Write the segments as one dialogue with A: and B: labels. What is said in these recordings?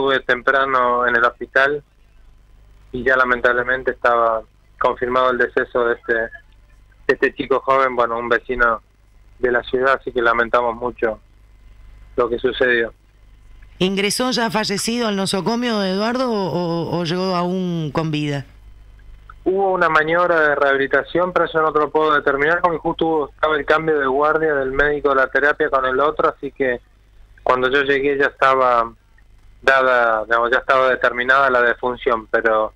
A: estuve temprano en el hospital y ya lamentablemente estaba confirmado el deceso de este chico joven, bueno, un vecino de la ciudad, así que lamentamos mucho lo que sucedió.
B: ¿Ingresó ya fallecido al nosocomio de Eduardo o llegó aún con vida?
A: Hubo una maniobra de rehabilitación, pero eso no te lo puedo determinar porque justo estaba el cambio de guardia del médico de la terapia con el otro, así que cuando yo llegué ya estaba dada, digamos, ya estaba determinada la defunción, pero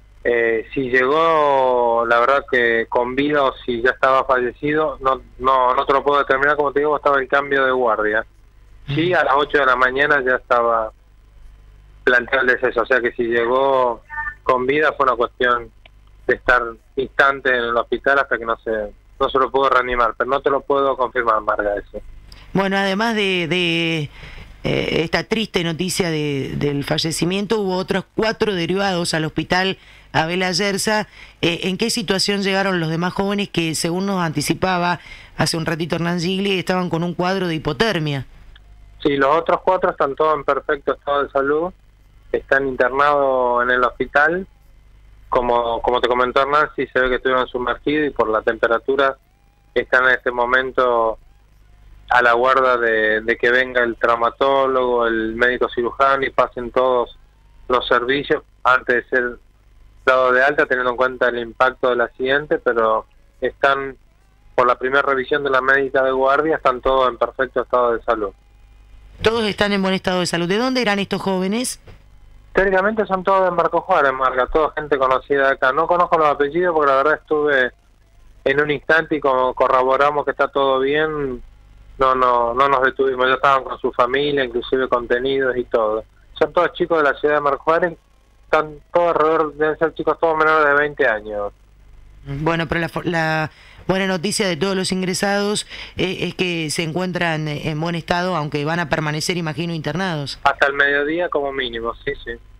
A: si llegó, la verdad que con vida o si ya estaba fallecido, no te lo puedo determinar, como te digo, estaba el cambio de guardia. Sí, a las 8 de la mañana ya estaba planteado el deceso, o sea que si llegó con vida fue una cuestión de estar instante en el hospital hasta que no se lo puedo reanimar, pero no te lo puedo confirmar, Marga, eso.
B: Bueno, además de esta triste noticia del fallecimiento, hubo otros 4 derivados al hospital Abel Ayerza. ¿En qué situación llegaron los demás jóvenes que, según nos anticipaba hace un ratito Hernán Gigli, estaban con un cuadro de hipotermia?
A: Sí, los otros 4 están todos en perfecto estado de salud, están internados en el hospital. Como te comentó Hernán, sí se ve que estuvieron sumergidos y por la temperatura están en este momento a la guarda de que venga el traumatólogo, el médico cirujano y pasen todos los servicios antes de ser dado de alta, teniendo en cuenta el impacto del accidente, pero están, por la primera revisión de la médica de guardia, están todos en perfecto estado de salud.
B: Todos están en buen estado de salud. ¿De dónde eran estos jóvenes?
A: Teóricamente son todos de Marcos Juárez, Marga, toda gente conocida de acá. No conozco los apellidos porque la verdad estuve en un instante y como corroboramos que está todo bien, no nos detuvimos. Ya estaban con su familia, inclusive contenidos y todo. Son todos chicos de la ciudad de Marcos Juárez, están todos alrededor, deben ser chicos todos menores de 20 años.
B: Bueno, pero la buena noticia de todos los ingresados es que se encuentran en buen estado, aunque van a permanecer, imagino, internados.
A: Hasta el mediodía como mínimo, sí.